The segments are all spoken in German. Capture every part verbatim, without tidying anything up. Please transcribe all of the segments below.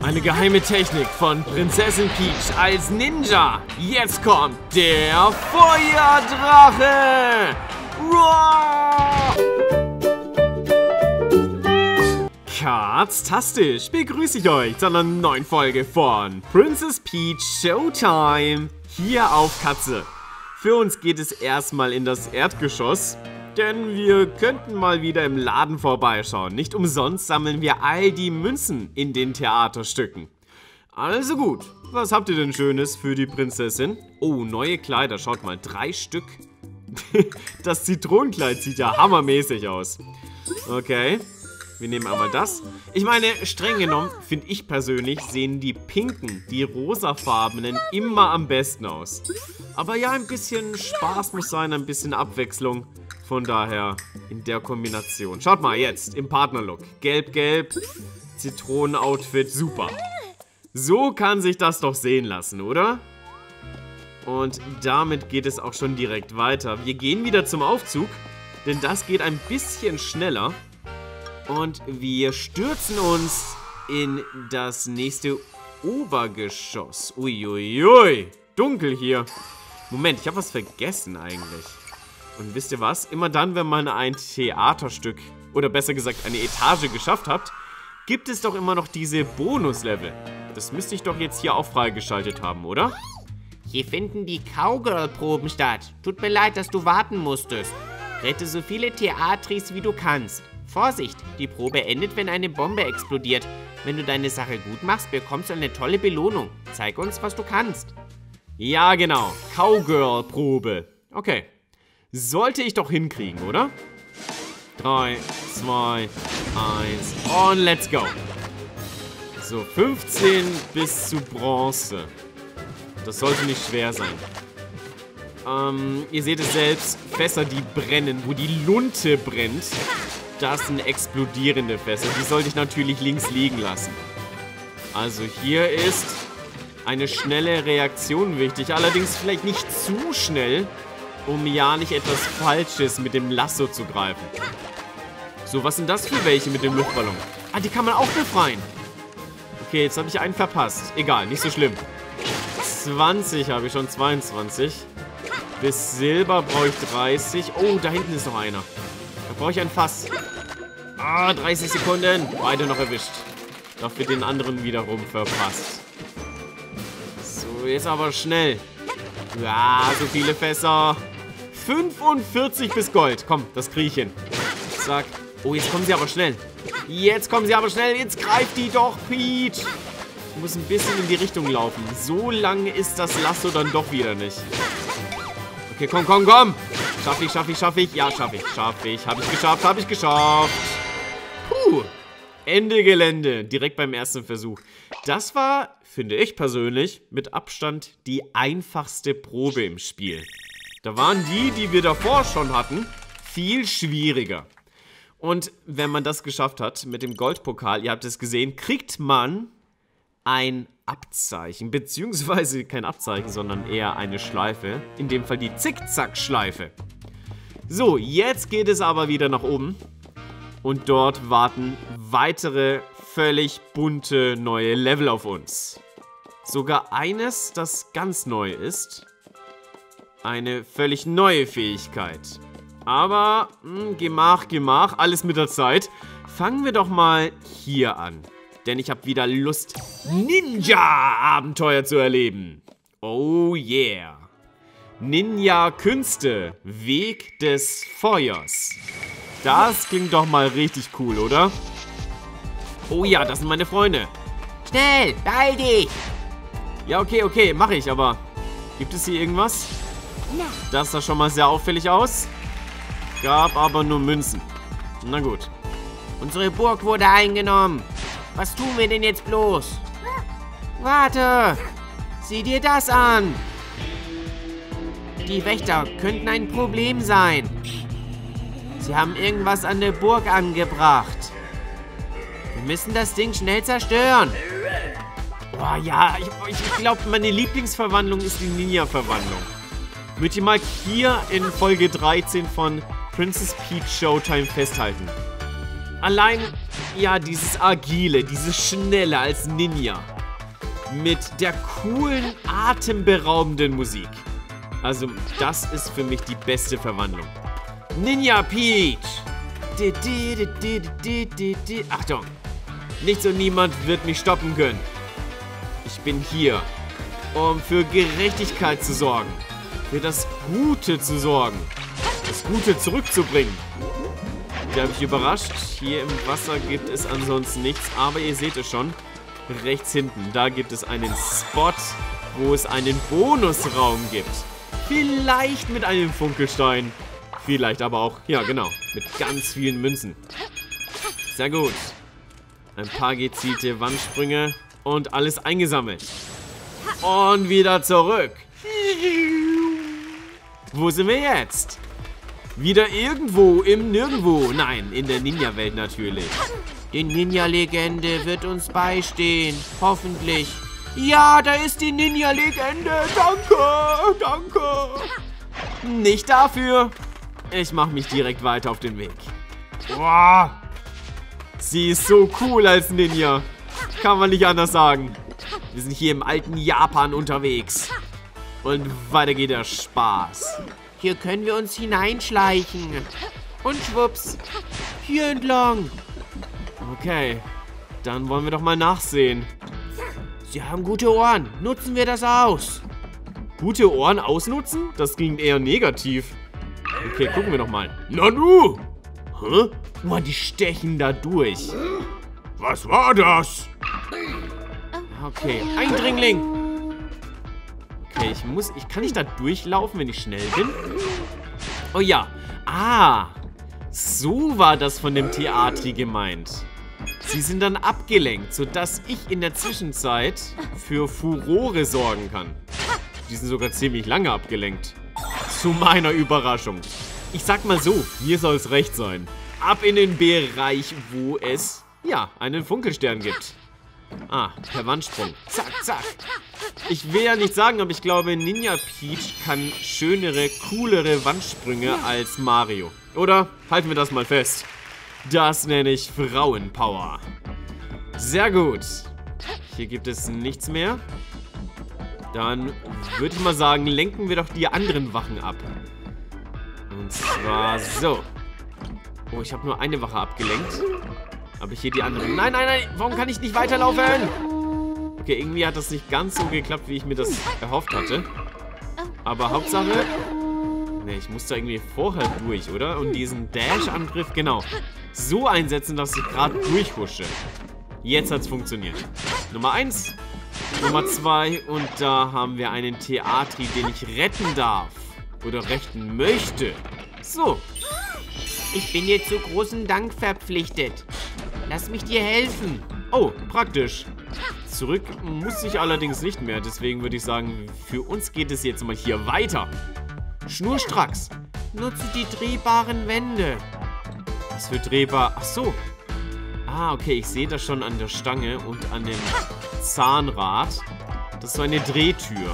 Eine geheime Technik von Prinzessin Peach als Ninja. Jetzt kommt der Feuerdrache. Roar! Katztastisch begrüße ich euch zu einer neuen Folge von Princess Peach Showtime. Hier auf Katze. Für uns geht es erstmal in das Erdgeschoss, denn wir könnten mal wieder im Laden vorbeischauen. Nicht umsonst sammeln wir all die Münzen in den Theaterstücken. Also gut, was habt ihr denn Schönes für die Prinzessin? Oh, neue Kleider, schaut mal, drei Stück. Das Zitronenkleid sieht ja hammermäßig aus. Okay, wir nehmen einmal das. Ich meine, streng genommen, finde ich persönlich, sehen die pinken, die rosafarbenen immer am besten aus. Aber ja, ein bisschen Spaß muss sein, ein bisschen Abwechslung. Von daher in der Kombination. Schaut mal jetzt im Partnerlook. Gelb-Gelb, Zitronen-Outfit, super. So kann sich das doch sehen lassen, oder? Und damit geht es auch schon direkt weiter. Wir gehen wieder zum Aufzug, denn das geht ein bisschen schneller. Und wir stürzen uns in das nächste Obergeschoss. Uiuiui, dunkel hier. Moment, ich habe was vergessen eigentlich. Und wisst ihr was? Immer dann, wenn man ein Theaterstück, oder besser gesagt eine Etage geschafft habt, gibt es doch immer noch diese Bonuslevel. Das müsste ich doch jetzt hier auch freigeschaltet haben, oder? Hier finden die Cowgirl-Proben statt. Tut mir leid, dass du warten musstest. Rette so viele Theatris, wie du kannst. Vorsicht, die Probe endet, wenn eine Bombe explodiert. Wenn du deine Sache gut machst, bekommst du eine tolle Belohnung. Zeig uns, was du kannst. Ja, genau. Cowgirl-Probe. Okay. Sollte ich doch hinkriegen, oder? drei, zwei, eins und let's go. So, fünfzehn bis zu Bronze. Das sollte nicht schwer sein. Ähm, ihr seht es selbst, Fässer, die brennen, wo die Lunte brennt. Das sind explodierende Fässer. Die sollte ich natürlich links liegen lassen. Also hier ist eine schnelle Reaktion wichtig. Allerdings vielleicht nicht zu schnell, um ja nicht etwas Falsches mit dem Lasso zu greifen. So, was sind das für welche mit dem Luftballon? Ah, die kann man auch befreien. Okay, jetzt habe ich einen verpasst. Egal, nicht so schlimm. zwanzig habe ich schon, zweiundzwanzig. Bis Silber brauche ich dreißig. Oh, da hinten ist noch einer. Da brauche ich ein Fass. Ah, dreißig Sekunden. Beide noch erwischt. Dafür den anderen wiederum verpasst. So, jetzt aber schnell. Ja, so viele Fässer. fünfundvierzig bis Gold. Komm, das kriege ich hin. Zack. Oh, jetzt kommen sie aber schnell. Jetzt kommen sie aber schnell. Jetzt greift die doch, Peach. Ich muss ein bisschen in die Richtung laufen. So lange ist das Lasso dann doch wieder nicht. Okay, komm, komm, komm. Schaffe ich, schaffe ich, schaffe ich. Ja, schaffe ich, schaffe ich. Habe ich geschafft, habe ich geschafft. Puh. Ende Gelände. Direkt beim ersten Versuch. Das war, finde ich persönlich, mit Abstand die einfachste Probe im Spiel. Da waren die, die wir davor schon hatten, viel schwieriger. Und wenn man das geschafft hat mit dem Goldpokal, ihr habt es gesehen, kriegt man ein Abzeichen. Beziehungsweise kein Abzeichen, sondern eher eine Schleife. In dem Fall die Zickzack-Schleife. So, jetzt geht es aber wieder nach oben. Und dort warten weitere völlig bunte neue Level auf uns. Sogar eines, das ganz neu ist. Eine völlig neue Fähigkeit. Aber, mh, Gemach, Gemach, alles mit der Zeit. Fangen wir doch mal hier an. Denn ich habe wieder Lust, Ninja-Abenteuer zu erleben. Oh yeah. Ninja-Künste, Weg des Feuers. Das klingt doch mal richtig cool, oder? Oh ja, das sind meine Freunde. Schnell, beeil dich. Ja, okay, okay, mache ich, aber gibt es hier irgendwas? Das sah schon mal sehr auffällig aus. Gab aber nur Münzen. Na gut. Unsere Burg wurde eingenommen. Was tun wir denn jetzt bloß? Warte! Sieh dir das an! Die Wächter könnten ein Problem sein. Sie haben irgendwas an der Burg angebracht. Wir müssen das Ding schnell zerstören. Boah, ja, ich, ich glaube, meine Lieblingsverwandlung ist die Ninja-Verwandlung. Möchte ich mal hier in Folge dreizehn von Princess Peach Showtime festhalten. Allein, ja, dieses Agile, dieses Schnelle als Ninja. Mit der coolen, atemberaubenden Musik. Also, das ist für mich die beste Verwandlung. Ninja Peach! Di, di, di, di, di, di, di. Achtung! Nichts und niemand wird mich stoppen können. Ich bin hier, um für Gerechtigkeit zu sorgen. Für das Gute zu sorgen. Das Gute zurückzubringen. Da habe ich überrascht. Hier im Wasser gibt es ansonsten nichts. Aber ihr seht es schon. Rechts hinten, da gibt es einen Spot, wo es einen Bonusraum gibt. Vielleicht mit einem Funkelstein. Vielleicht aber auch, ja genau, mit ganz vielen Münzen. Sehr gut. Ein paar gezielte Wandsprünge und alles eingesammelt. Und wieder zurück. Wo sind wir jetzt? Wieder irgendwo im Nirgendwo. Nein, in der Ninja-Welt natürlich. Die Ninja-Legende wird uns beistehen. Hoffentlich. Ja, da ist die Ninja-Legende. Danke, danke. Nicht dafür. Ich mache mich direkt weiter auf den Weg. Wow. Sie ist so cool als Ninja. Kann man nicht anders sagen. Wir sind hier im alten Japan unterwegs. Und weiter geht der Spaß. Hier können wir uns hineinschleichen. Und schwupps. Hier entlang. Okay, dann wollen wir doch mal nachsehen. Sie haben gute Ohren. Nutzen wir das aus. Gute Ohren ausnutzen? Das klingt eher negativ. Okay, gucken wir doch mal. Na du! Hä? Oh, die stechen da durch. Was war das? Okay, Eindringling. Okay, ich muss... Ich kann nicht da durchlaufen, wenn ich schnell bin. Oh ja. Ah. So war das von dem Theatri gemeint. Sie sind dann abgelenkt, sodass ich in der Zwischenzeit für Furore sorgen kann. Die sind sogar ziemlich lange abgelenkt. Zu meiner Überraschung. Ich sag mal so, mir soll es recht sein. Ab in den Bereich, wo es, ja, einen Funkelstern gibt. Ah, per Wandsprung. Zack, zack. Ich will ja nicht sagen, aber ich glaube, Ninja Peach kann schönere, coolere Wandsprünge als Mario. Oder? Halten wir das mal fest. Das nenne ich Frauenpower. Sehr gut. Hier gibt es nichts mehr. Dann würde ich mal sagen, lenken wir doch die anderen Wachen ab. Und zwar so. Oh, ich habe nur eine Wache abgelenkt. Aber hier die anderen. Nein, nein, nein. Warum kann ich nicht weiterlaufen? Okay, irgendwie hat das nicht ganz so geklappt, wie ich mir das erhofft hatte. Aber Hauptsache... Ne, ich muss da irgendwie vorher durch, oder? Und diesen Dash-Angriff, genau. So einsetzen, dass ich gerade durchhusche. Jetzt hat es funktioniert. Nummer eins. Nummer zwei. Und da haben wir einen Theatri, den ich retten darf. Oder retten möchte. So. Ich bin dir zu großem Dank verpflichtet. Lass mich dir helfen. Oh, praktisch. Zurück muss ich allerdings nicht mehr. Deswegen würde ich sagen, für uns geht es jetzt mal hier weiter. Schnurstracks. Nutze die drehbaren Wände. Was für drehbar? Ach so. Ah, okay. Ich sehe das schon an der Stange und an dem Zahnrad. Das ist so eine Drehtür.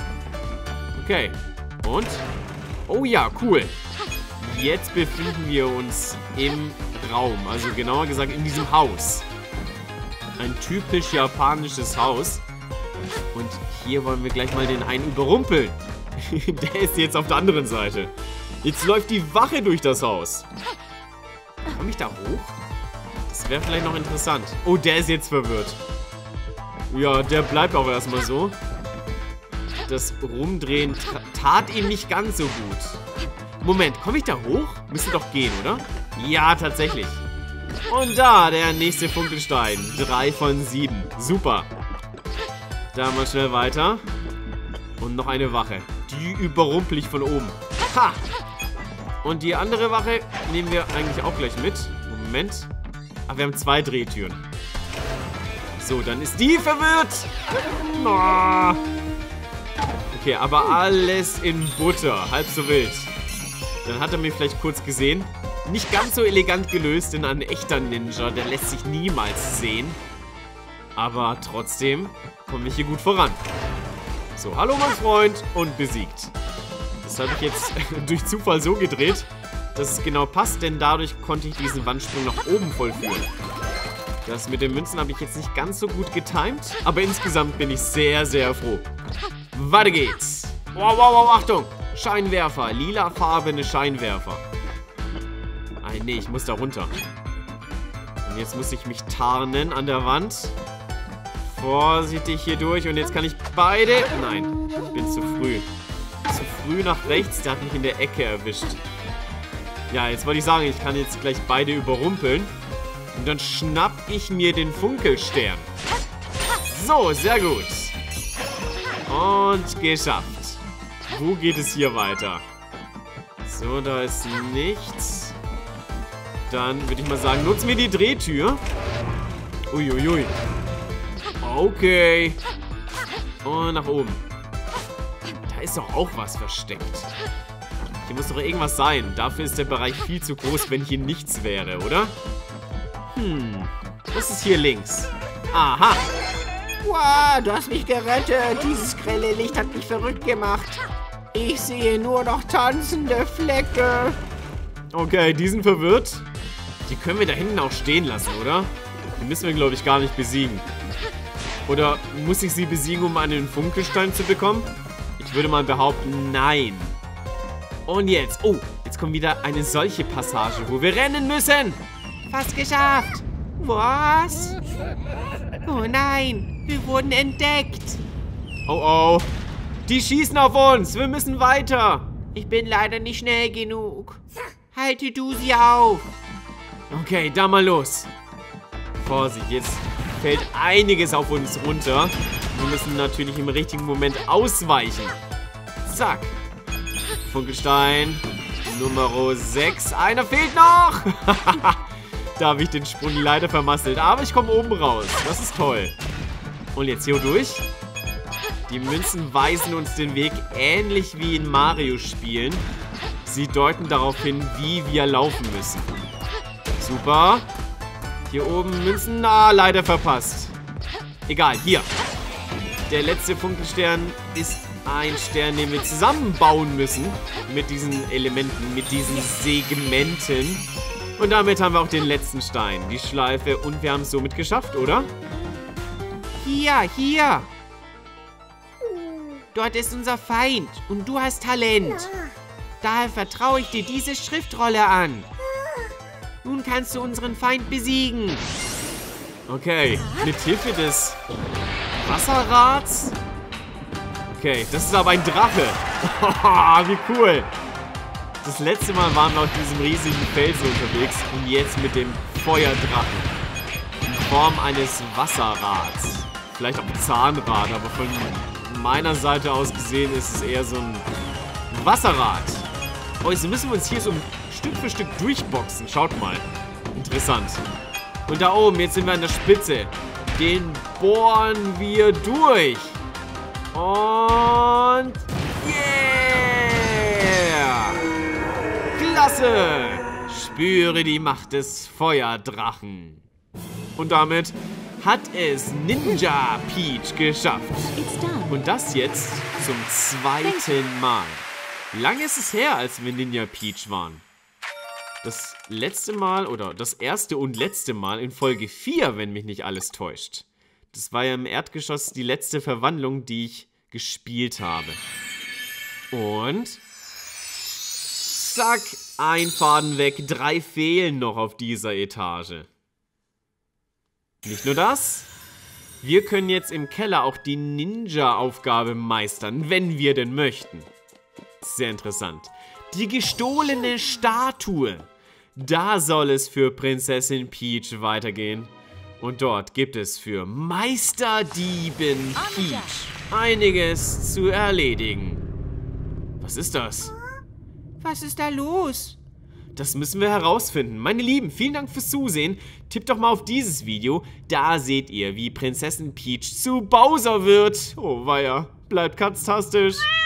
Okay. Und? Oh ja, cool. Jetzt befinden wir uns im Raum. Also genauer gesagt in diesem Haus. Ein typisch japanisches Haus. Und hier wollen wir gleich mal den einen überrumpeln. Der ist jetzt auf der anderen Seite. Jetzt läuft die Wache durch das Haus. Komme ich da hoch? Das wäre vielleicht noch interessant. Oh, der ist jetzt verwirrt. Ja, der bleibt auch erstmal so. Das Rumdrehen tat ihm nicht ganz so gut. Moment, komme ich da hoch? Müsste doch gehen, oder? Ja, tatsächlich. Und da, der nächste Funkelstein. Drei von sieben. Super. Da mal schnell weiter. Und noch eine Wache. Die überrumpel ich von oben. Ha! Und die andere Wache nehmen wir eigentlich auch gleich mit. Moment. Ach, wir haben zwei Drehtüren. So, dann ist die verwirrt. Oh. Okay, aber alles in Butter. Halb so wild. Dann hat er mich vielleicht kurz gesehen. Nicht ganz so elegant gelöst, denn ein echter Ninja, der lässt sich niemals sehen. Aber trotzdem komme ich hier gut voran. So, hallo mein Freund. Und besiegt. Das habe ich jetzt durch Zufall so gedreht, dass es genau passt, denn dadurch konnte ich diesen Wandsprung nach oben vollführen. Das mit den Münzen habe ich jetzt nicht ganz so gut getimt, aber insgesamt bin ich sehr, sehr froh. Weiter geht's. Wow, wow, wow, Achtung. Scheinwerfer, lilafarbene Scheinwerfer. Nein, nee, ich muss da runter. Und jetzt muss ich mich tarnen an der Wand. Vorsichtig hier durch und jetzt kann ich beide... Nein, ich bin zu früh. Zu früh nach rechts, der hat mich in der Ecke erwischt. Ja, jetzt wollte ich sagen, ich kann jetzt gleich beide überrumpeln. Und dann schnapp ich mir den Funkelstern. So, sehr gut. Und geschafft. Wo geht es hier weiter? So, da ist nichts. Dann würde ich mal sagen, nutzen wir die Drehtür. Uiuiui. Okay. Und nach oben. Da ist doch auch was versteckt. Hier muss doch irgendwas sein. Dafür ist der Bereich viel zu groß, wenn hier nichts wäre, oder? Hm. Was ist hier links? Aha. Wow, du hast mich gerettet. Dieses grelle Licht hat mich verrückt gemacht. Ich sehe nur noch tanzende Flecke. Okay, die sind verwirrt. Die können wir da hinten auch stehen lassen, oder? Die müssen wir, glaube ich, gar nicht besiegen. Oder muss ich sie besiegen, um einen Funkelstein zu bekommen? Ich würde mal behaupten, nein. Und jetzt, oh, jetzt kommt wieder eine solche Passage, wo wir rennen müssen. Fast geschafft. Was? Oh nein, wir wurden entdeckt. Oh oh, die schießen auf uns. Wir müssen weiter. Ich bin leider nicht schnell genug. Halte du sie auf. Okay, da mal los. Vorsicht, jetzt fällt einiges auf uns runter. Wir müssen natürlich im richtigen Moment ausweichen. Zack. Funkelstein. Nummer sechs. Einer fehlt noch. Da habe ich den Sprung leider vermasselt. Aber ich komme oben raus. Das ist toll. Und jetzt hier durch. Die Münzen weisen uns den Weg, ähnlich wie in Mario-Spielen. Sie deuten darauf hin, wie wir laufen müssen. Super. Hier oben Münzen. Na, leider verpasst. Egal, hier. Der letzte Funkelstern ist ein Stern, den wir zusammenbauen müssen. Mit diesen Elementen, mit diesen Segmenten. Und damit haben wir auch den letzten Stein, die Schleife. Und wir haben es somit geschafft, oder? Hier, hier. Dort ist unser Feind und du hast Talent. Daher vertraue ich dir diese Schriftrolle an. Nun kannst du unseren Feind besiegen. Okay, mit Hilfe des Wasserrads. Okay, das ist aber ein Drache. Wie cool. Das letzte Mal waren wir auf diesem riesigen Felsen unterwegs und jetzt mit dem Feuerdrachen. In Form eines Wasserrads. Vielleicht auch ein Zahnrad, aber von meiner Seite aus gesehen ist es eher so ein Wasserrad. Oh, jetzt müssen wir uns hier so Stück für Stück durchboxen. Schaut mal. Interessant. Und da oben, jetzt sind wir an der Spitze. Den bohren wir durch. Und... Yeah! Klasse! Spüre die Macht des Feuerdrachen. Und damit hat es Ninja Peach geschafft. Und das jetzt zum zweiten Mal. Lange ist es her, als wir Ninja Peach waren. Das letzte Mal, oder das erste und letzte Mal in Folge vier, wenn mich nicht alles täuscht. Das war ja im Erdgeschoss die letzte Verwandlung, die ich gespielt habe. Und... zack, ein Faden weg, drei fehlen noch auf dieser Etage. Nicht nur das, wir können jetzt im Keller auch die Ninja-Aufgabe meistern, wenn wir denn möchten. Sehr interessant. Die gestohlene Statue. Da soll es für Prinzessin Peach weitergehen. Und dort gibt es für Meisterdiebin Peach einiges zu erledigen. Was ist das? Was ist da los? Das müssen wir herausfinden. Meine Lieben, vielen Dank fürs Zusehen. Tippt doch mal auf dieses Video. Da seht ihr, wie Prinzessin Peach zu Bowser wird. Oh weia, bleibt katztastisch.